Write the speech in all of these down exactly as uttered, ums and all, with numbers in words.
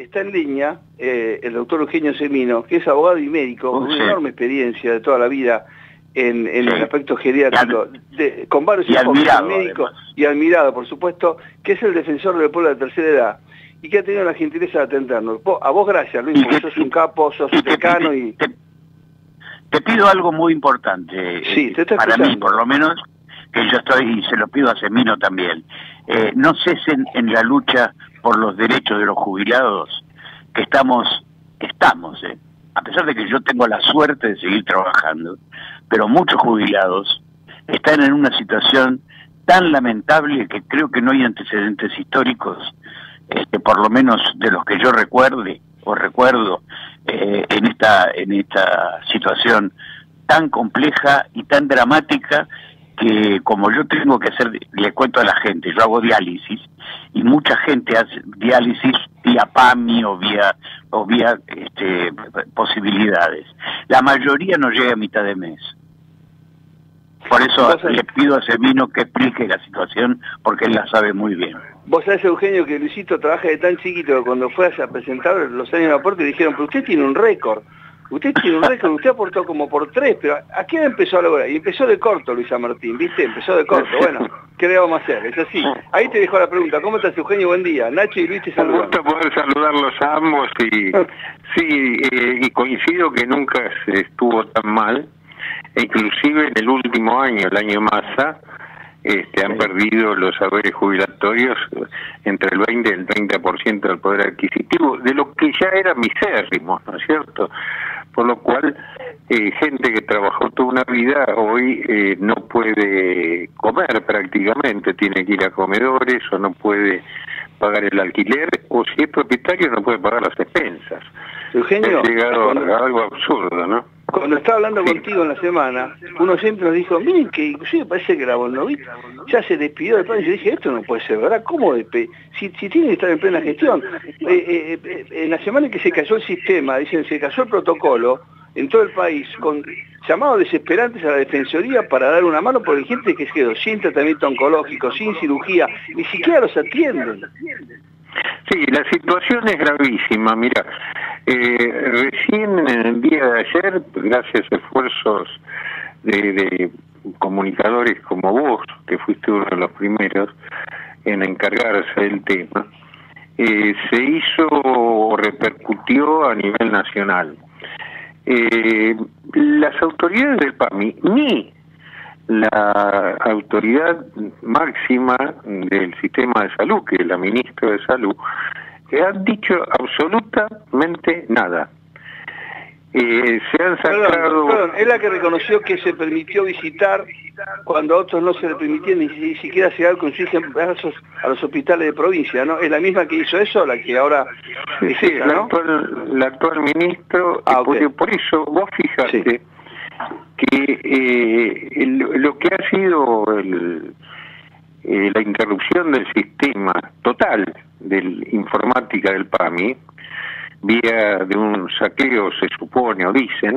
Está en línea eh, el doctor Eugenio Semino, que es abogado y médico, con una enorme experiencia de toda la vida en, en sí. el aspecto geriátrico, de, con varios enfoques médicos y admirado, por supuesto, que es el defensor del pueblo de la tercera edad y que ha tenido la gentileza de atendernos. A vos gracias, Luis, porque sos un capo, sos un decano y... Te, te pido algo muy importante, sí, te para mí por lo menos, que yo estoy, y se lo pido a Semino también, eh, no cesen en la lucha por los derechos de los jubilados, que estamos, estamos, eh, a pesar de que yo tengo la suerte de seguir trabajando, pero muchos jubilados están en una situación tan lamentable que creo que no hay antecedentes históricos, este, por lo menos de los que yo recuerde o recuerdo eh, en esta en esta situación tan compleja y tan dramática, que como yo tengo que hacer, le cuento a la gente, yo hago diálisis y mucha gente hace diálisis vía PAMI o vía o vía este, posibilidades. La mayoría no llega a mitad de mes. Por eso le pido a Semino que explique la situación, porque él la sabe muy bien. Vos sabés, Eugenio, que Luisito trabaja de tan chiquito que cuando fue a presentar los años de aporte dijeron, pero usted tiene un récord. Usted tiene un récord, usted aportó como por tres, pero ¿a qué empezó a lograr? Y empezó de corto, Luisa Martín, ¿viste? Empezó de corto. Bueno, ¿qué le vamos a hacer? Es así. Ahí te dejo la pregunta. ¿Cómo estás, Eugenio? Buen día. Nacho y Luis te saludan. Un gusto poder saludarlos a ambos y sí, eh, y coincido que nunca se estuvo tan mal. Inclusive en el último año, el año Massa, este, han perdido los saberes jubilatorios entre el veinte y el treinta por ciento del poder adquisitivo, de lo que ya era misérrimo, ¿no es cierto? Por lo cual, eh, gente que trabajó toda una vida hoy eh, no puede comer prácticamente, tiene que ir a comedores o no puede pagar el alquiler, o si es propietario no puede pagar las expensas. Eugenio, ha llegado cuando, a algo absurdo, ¿no? Cuando estaba hablando sí. contigo en la semana, uno siempre nos dijo, miren que inclusive parece que la Bonovit ya se despidió del plan, y yo dije, esto no puede ser, ¿verdad? ¿Cómo despedir? Si, si tiene que estar en plena gestión. Eh, eh, eh, en la semana en que se cayó el sistema, dicen, se cayó el protocolo en todo el país, con llamados desesperantes a la Defensoría para dar una mano, porque hay gente que se quedó sin tratamiento oncológico, sin cirugía, ni siquiera los atienden. Sí, la situación es gravísima. Mira, eh, recién en el día de ayer, gracias a esfuerzos de, de comunicadores como vos, que fuiste uno de los primeros en encargarse del tema, eh, se hizo, repercutió a nivel nacional. Eh, las autoridades del PAMI, ni la autoridad máxima del sistema de salud, que es la ministra de Salud, que han dicho absolutamente nada. Eh, se han sacado... Perdón, perdón, es la que reconoció que se permitió visitar cuando a otros no se le permitía ni, ni siquiera llegar con sus brazos a los hospitales de provincia, ¿no? ¿Es la misma que hizo eso, la que ahora sí, es sí, esa, la ¿no? actual, la actual ministro, ah, porque okay. por eso vos fijate sí. que eh, el, lo que ha sido el, eh, la interrupción del sistema total de informática del PAMI, vía de un saqueo, se supone o dicen,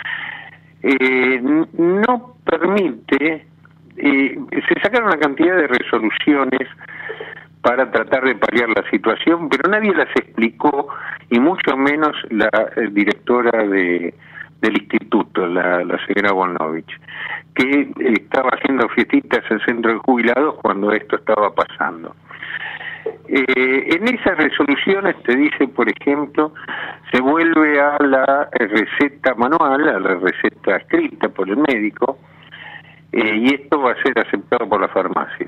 eh, no permite, eh, se sacaron una cantidad de resoluciones para tratar de paliar la situación, pero nadie las explicó, y mucho menos la eh, directora de del instituto, la, la señora Bonovich, que estaba haciendo fiestitas en el centro de jubilados cuando esto estaba pasando. Eh, en esas resoluciones te dice, por ejemplo, se vuelve a la receta manual, a la receta escrita por el médico, eh, y esto va a ser aceptado por las farmacias.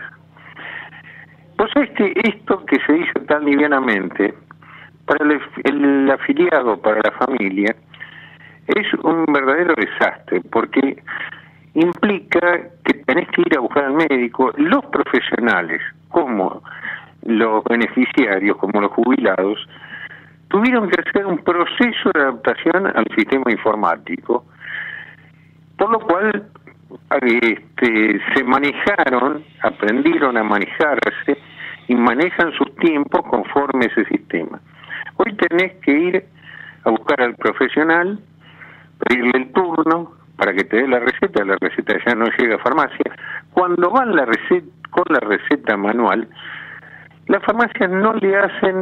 Vos sabés que esto que se hizo tan livianamente, para el, el afiliado, para la familia, es un verdadero desastre, porque implica que tenés que ir a buscar al médico. Los profesionales, como los beneficiarios, como los jubilados, tuvieron que hacer un proceso de adaptación al sistema informático, por lo cual este, se manejaron, aprendieron a manejarse y manejan sus tiempos conforme ese sistema. Hoy tenés que ir a buscar al profesional, pedirle el turno para que te dé la receta, la receta ya no llega a farmacia. Cuando van la receta, con la receta manual, las farmacias no le hacen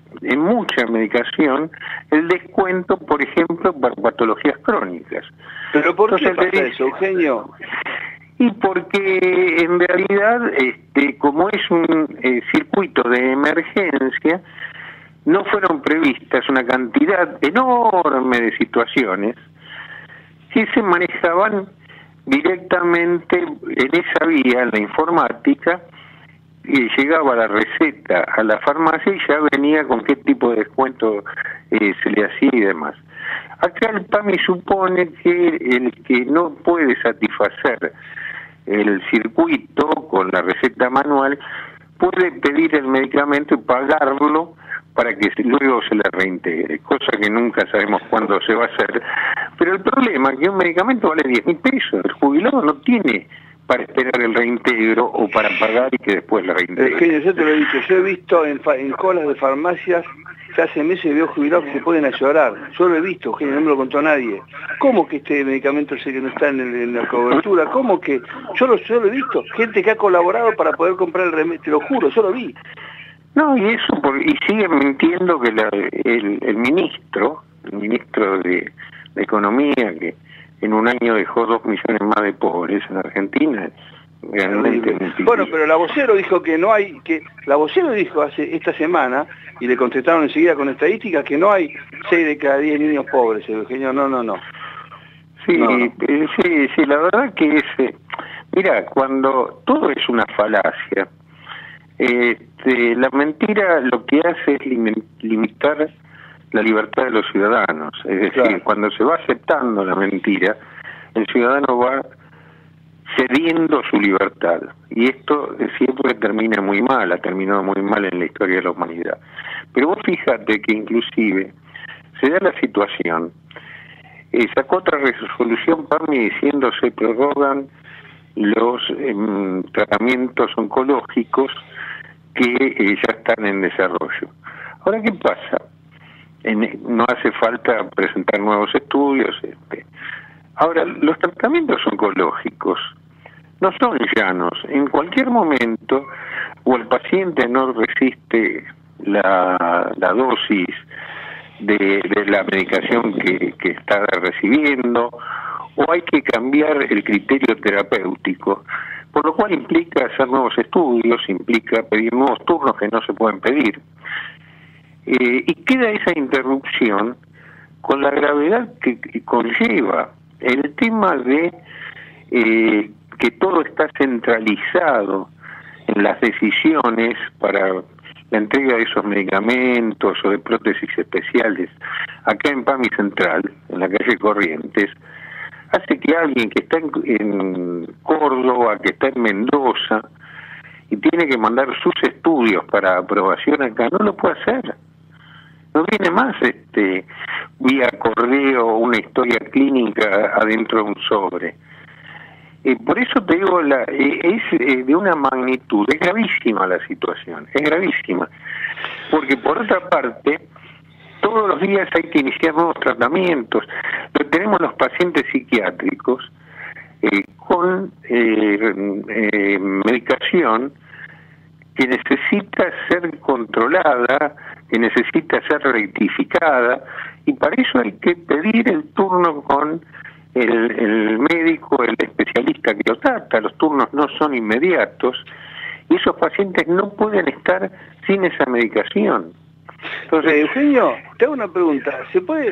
en mucha medicación el descuento, por ejemplo, para patologías crónicas. ¿Pero por qué Entonces, pasa eso, Eugenio? Y porque en realidad, este, como es un eh, circuito de emergencia, no fueron previstas una cantidad enorme de situaciones que se manejaban directamente en esa vía, en la informática, y llegaba la receta a la farmacia y ya venía con qué tipo de descuento eh, se le hacía y demás. Acá el PAMI supone que el que no puede satisfacer el circuito con la receta manual puede pedir el medicamento y pagarlo para que luego se le reintegre, cosa que nunca sabemos cuándo se va a hacer. Pero el problema es que un medicamento vale diez mil pesos, el jubilado no tiene para esperar el reintegro o para pagar y que después la reintegre. Eugenio, yo te lo he dicho, yo he visto en, en colas de farmacias que hace meses veo jubilados que se pueden a llorar. Yo lo he visto, Eugenio, no me lo contó nadie. ¿Cómo que este medicamento sé que no está en, el, en la cobertura? ¿Cómo que? Yo lo, yo lo he visto, gente que ha colaborado para poder comprar el remedio, te lo juro, yo lo vi. No, y eso, por, y siguen mintiendo que la, el, el ministro, el ministro de, de Economía, que en un año dejó dos millones más de pobres en Argentina, realmente. Bueno, pero la vocero dijo que no hay, que la vocero dijo hace esta semana, y le contestaron enseguida con estadísticas, que no hay seis de cada diez niños pobres, Eugenio, no, no, no. Sí, no, no. Eh, sí, sí, la verdad que es, eh, mira, cuando todo es una falacia, este, la mentira lo que hace es lim limitar la libertad de los ciudadanos, es decir, claro, cuando se va aceptando la mentira, el ciudadano va cediendo su libertad, y esto siempre termina muy mal, ha terminado muy mal en la historia de la humanidad. Pero vos fíjate que inclusive se da la situación, eh, sacó otra resolución PAMI diciendo se prorrogan los eh, tratamientos oncológicos que eh, ya están en desarrollo. Ahora, ¿qué pasa? En, no hace falta presentar nuevos estudios. Este. Ahora, los tratamientos oncológicos no son llanos. En cualquier momento, o el paciente no resiste la, la dosis de, de la medicación que, que está recibiendo, o hay que cambiar el criterio terapéutico, por lo cual implica hacer nuevos estudios, implica pedir nuevos turnos que no se pueden pedir. Eh, y queda esa interrupción con la gravedad que, que conlleva el tema de eh, que todo está centralizado en las decisiones para la entrega de esos medicamentos o de prótesis especiales acá en PAMI Central, en la calle Corrientes, hace que alguien que está en, en Córdoba, que está en Mendoza y tiene que mandar sus estudios para aprobación acá, no lo puede hacer. No viene más este vía correo una historia clínica adentro de un sobre. Eh, por eso te digo, la, eh, es eh, de una magnitud, es gravísima la situación, es gravísima. Porque por otra parte, todos los días hay que iniciar nuevos tratamientos. Pero tenemos los pacientes psiquiátricos eh, con eh, eh, medicación que necesita ser controlada, que necesita ser rectificada, y para eso hay que pedir el turno con el, el médico, el especialista que lo trata. Los turnos no son inmediatos, y esos pacientes no pueden estar sin esa medicación. Entonces, eh, Eugenio, te hago una pregunta. ¿Se puede,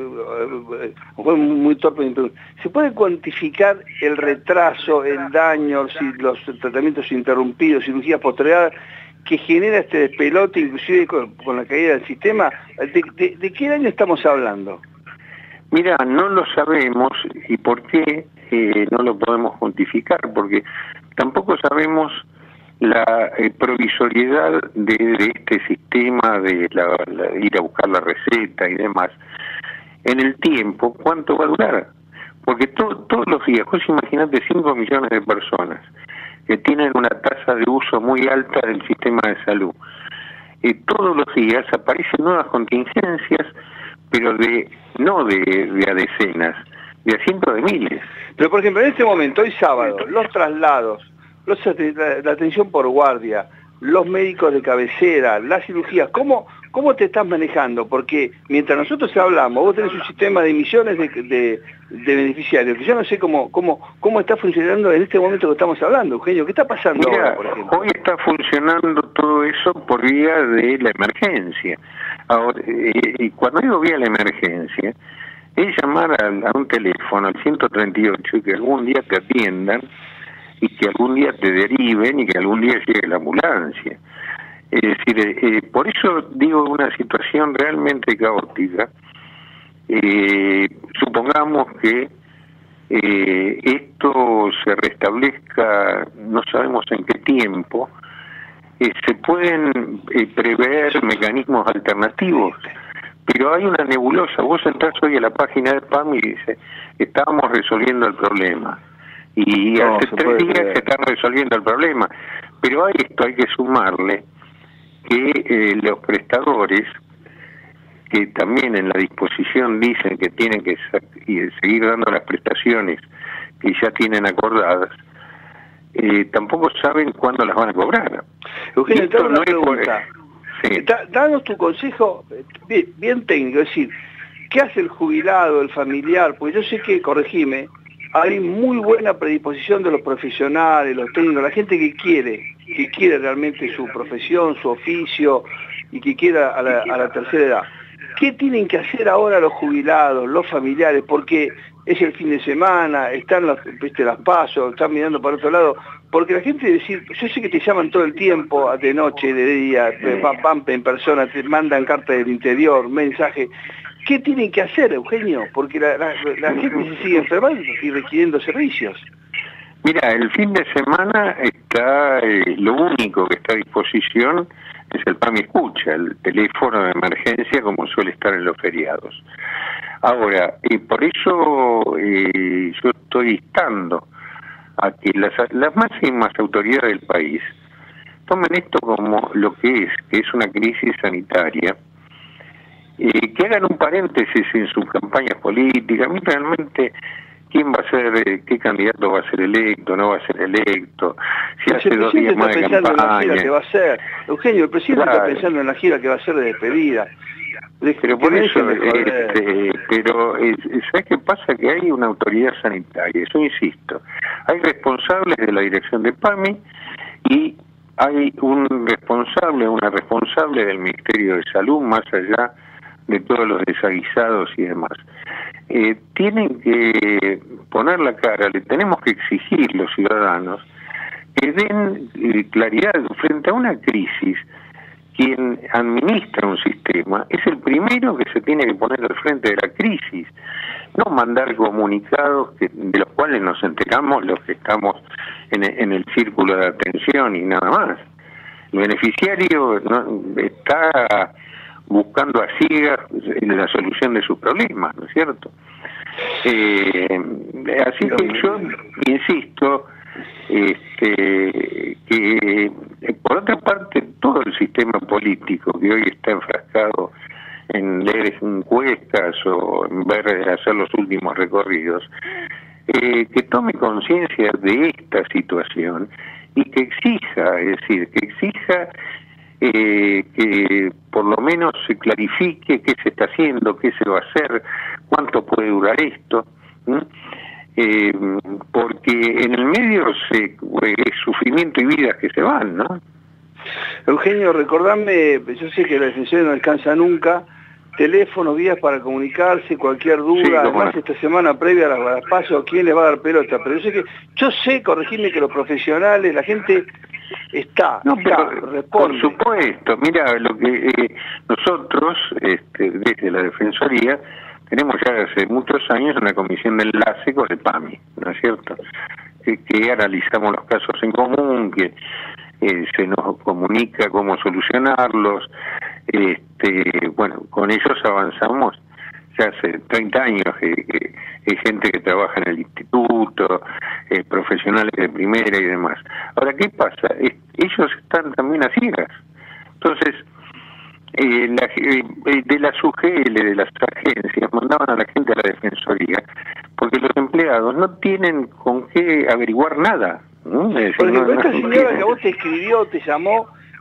fue muy torpe mi pregunta, ¿se puede cuantificar el retraso, el daño, los tratamientos interrumpidos, cirugías postergadas que genera este despelote, inclusive con, con la caída del sistema? ¿De, de, de qué daño estamos hablando? Mira, no lo sabemos. ¿Y por qué eh, no lo podemos cuantificar? Porque tampoco sabemos la eh, provisoriedad de, de este sistema de la, la, ir a buscar la receta y demás en el tiempo, ¿cuánto va a durar? Porque to, todos los días, pues imagínate cinco millones de personas que tienen una tasa de uso muy alta del sistema de salud. Eh, todos los días aparecen nuevas contingencias, pero de no de, de a decenas, de a cientos de miles. Pero por ejemplo, en este momento, hoy sábado, los traslados, Los, la, la atención por guardia, los médicos de cabecera, las cirugías, ¿cómo, ¿cómo te estás manejando? Porque mientras nosotros hablamos, vos tenés un sistema de emisiones de, de, de beneficiarios, que yo no sé cómo, cómo, cómo está funcionando en este momento que estamos hablando, Eugenio. ¿Qué está pasando Mira, ahora, por ejemplo? Hoy está funcionando todo eso por vía de la emergencia. Ahora, eh, y cuando digo vía la emergencia, es llamar a, a un teléfono, al ciento treinta y ocho, y que algún día te atiendan, y que algún día te deriven, y que algún día llegue la ambulancia. Es decir, eh, por eso digo una situación realmente caótica. Eh, supongamos que eh, esto se restablezca, no sabemos en qué tiempo, eh, se pueden eh, prever mecanismos alternativos, pero hay una nebulosa. Vos entrás hoy a la página de P A M y dice, estábamos resolviendo el problema, y no, hace tres días creer. se están resolviendo el problema, pero a esto hay que sumarle que eh, los prestadores, que también en la disposición dicen que tienen que y seguir dando las prestaciones que ya tienen acordadas, eh, tampoco saben cuándo las van a cobrar. Eugenio, te hago una no pregunta. Es... Sí. Da, danos tu consejo bien, bien técnico, es decir, ¿qué hace el jubilado, el familiar? Porque yo sé que, corregime, hay muy buena predisposición de los profesionales, los técnicos, la gente que quiere, que quiere realmente su profesión, su oficio, y que quiera a la, a la tercera edad. ¿Qué tienen que hacer ahora los jubilados, los familiares? Porque es el fin de semana, están las, viste, las pasos, están mirando para otro lado. Porque la gente decir, yo sé que te llaman todo el tiempo, de noche, de día, van en persona, te mandan cartas del interior, mensajes. ¿Qué tienen que hacer, Eugenio? Porque la, la, la gente se sigue enfermando y requiriendo servicios. Mira, el fin de semana está, eh, lo único que está a disposición es el P A M Escucha, el teléfono de emergencia como suele estar en los feriados. Ahora, y por eso eh, yo estoy instando a que las, las máximas autoridades del país tomen esto como lo que es, que es una crisis sanitaria, eh, que hagan un paréntesis en sus campañas políticas. A mí realmente, ¿quién va a ser, eh, qué candidato va a ser electo, no va a ser electo? Si hace dos días más de campaña. El presidente está pensando en la gira que va a hacer. Eugenio, el presidente claro. está pensando en la gira que va a hacer de despedida. Pero por eso, este, pero ¿sabes qué pasa? Que hay una autoridad sanitaria, eso insisto. Hay responsables de la dirección de P A M I y hay un responsable, una responsable del Ministerio de Salud, más allá de todos los desaguisados y demás. Eh, tienen que poner la cara, le tenemos que exigir los ciudadanos que den eh, claridad frente a una crisis. Quien administra un sistema es el primero que se tiene que poner al frente de la crisis, no mandar comunicados que, de los cuales nos enteramos los que estamos en, en el círculo de atención y nada más. El beneficiario no, está buscando a ciegas la solución de sus problemas, ¿no es cierto? Eh, así que yo insisto, este, que por otra parte todo el sistema político que hoy está enfrascado en leer encuestas o en ver hacer los últimos recorridos, eh, que tome conciencia de esta situación y que exija, es decir, que exija eh, que por lo menos se clarifique qué se está haciendo, qué se va a hacer, cuánto puede durar esto. ¿Mm? Eh, porque en el medio se, es sufrimiento y vidas que se van, ¿no? Eugenio, recordame, yo sé que la defensoría no alcanza nunca, teléfonos, vías para comunicarse, cualquier duda, sí, además no. Esta semana previa a las, a las pasos, ¿quién le va a dar pelota? Pero yo sé que, yo sé, corregirme, que los profesionales, la gente está, no, está, pero, responde. Por supuesto, mira, lo que eh, nosotros, este, desde la Defensoría, tenemos ya hace muchos años una comisión de enlace con el P A M I, ¿no es cierto? Que, que analizamos los casos en común, que eh, se nos comunica cómo solucionarlos. Este, bueno, con ellos avanzamos ya hace treinta años, que, que hay gente que trabaja en el instituto, eh, profesionales de primera y demás. Ahora, ¿qué pasa? Es, ellos están también a ciegas. Entonces, Eh, la, eh, de las U G L, de las agencias, mandaban a la gente a la Defensoría, porque los empleados no tienen con qué averiguar nada. ¿no? Es decir, Por ejemplo, no, esta no, señora no, que a vos te escribió, te llamó,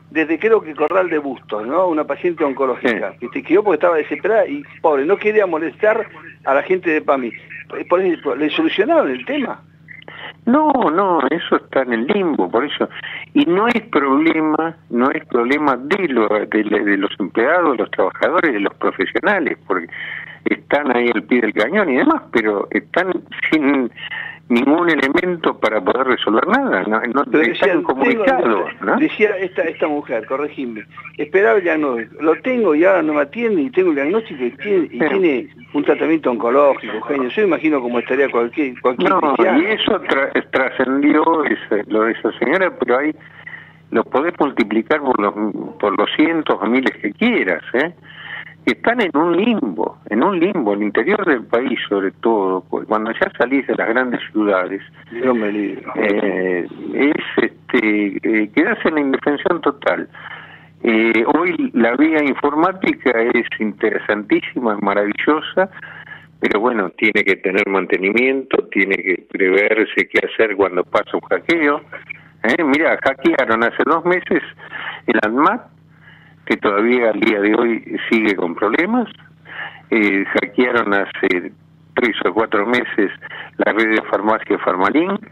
desde creo que Corral de Bustos, ¿no? Una paciente oncológica, que te quedó porque estaba desesperada y pobre, no quería molestar a la gente de PAMI. Por ejemplo, ¿le solucionaron el tema? No, no, eso está en el limbo, por eso. Y no es problema, no es problema de, lo, de, de los empleados, de los trabajadores, de los profesionales, porque están ahí al pie del cañón y demás, pero están sin ningún elemento para poder resolver nada, no, no decía, están comunicados, ¿no? Decía esta esta mujer, corregime, esperaba el diagnóstico, lo tengo y ahora no me atiende y tengo el diagnóstico y tiene, y tiene un tratamiento oncológico, Eugenio. Yo imagino cómo estaría cualquier cualquier No, cristiano. y eso tra trascendió ese, lo de esa señora, pero ahí lo podés multiplicar por los por los cientos o miles que quieras, ¿eh? Están en un limbo, en un limbo, el interior del país sobre todo, cuando ya salís de las grandes ciudades, Dios me libre. eh, es este, eh, quedás en la indefensión total. Eh, hoy la vía informática es interesantísima, es maravillosa, pero bueno, tiene que tener mantenimiento, tiene que preverse qué hacer cuando pasa un hackeo. Eh, mira, hackearon hace dos meses el ANMAT, que todavía al día de hoy sigue con problemas. Eh, hackearon hace tres o cuatro meses la red de farmacia Farmalink,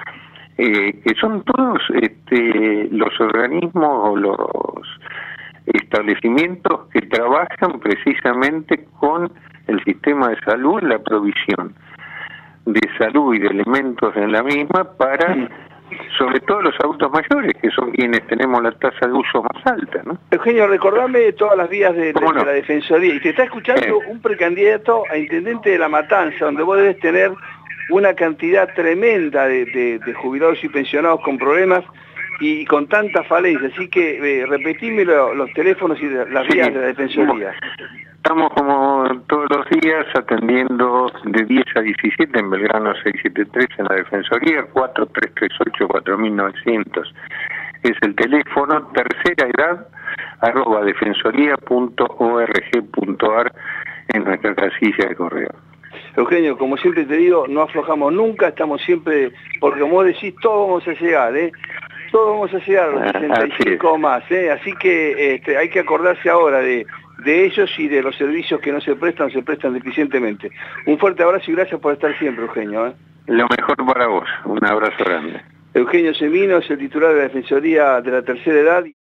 eh, que son todos este, los organismos o los establecimientos que trabajan precisamente con el sistema de salud en la provisión de salud y de elementos en la misma para... sobre todo los adultos mayores, que son quienes tenemos la tasa de uso más alta, ¿no? Eugenio, recordame todas las vías de, de, no? de la Defensoría. Y te está escuchando eh. un precandidato a Intendente de La Matanza, donde vos debes tener una cantidad tremenda de, de, de jubilados y pensionados con problemas y con tanta falencia. Así que eh, repetime lo, los teléfonos y de, las sí, vías de la Defensoría. Estamos como todos los días atendiendo de diez a diecisiete en Belgrano seiscientos setenta y tres en la Defensoría, cuatro tres tres ocho cuatro mil novecientos. Es el teléfono, tercera edad, arroba defensoría punto org punto ar en nuestra casilla de correo. Eugenio, como siempre te digo, no aflojamos nunca, estamos siempre, porque como vos decís, todos vamos a llegar, ¿eh? Todos vamos a llegar a los sesenta y cinco o más, ¿eh? Así que este, hay que acordarse ahora de... de ellos y de los servicios que no se prestan, se prestan deficientemente. Un fuerte abrazo y gracias por estar siempre, Eugenio. ¿eh? Lo mejor para vos, un abrazo grande. Eugenio Semino es el titular de la Defensoría de la Tercera Edad.